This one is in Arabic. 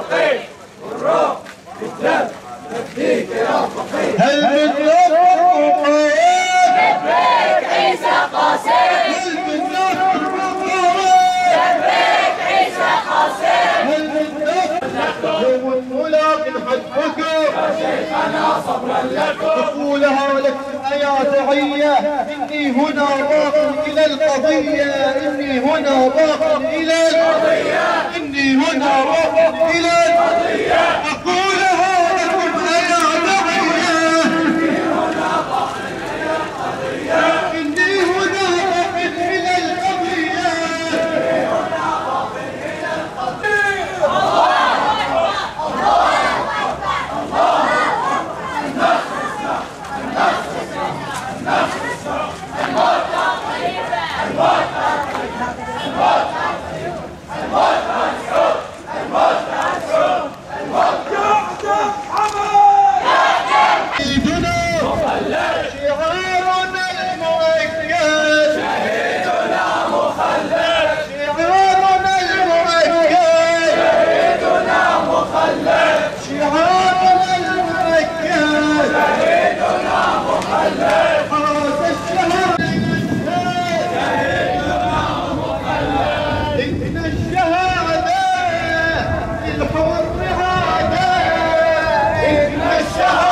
فقيه والروح بالدم نفديك يا فقيه. هل من ربك لبيك عيسى قاسم. هل من ربك لبيك عيسى قاسم. هل من ربك يوم الملاق حجبك يا شيخنا صبرا لكم. طفولها لك يا تحية إني هنا باق إلى القضية إني هنا باق إلى القضية إني هنا باق إلى القضية أقولها لكم يا تحية إني هنا باق إلى القضية إني هنا باق إلى القضية إني هنا باق إلى القضية. الشهادة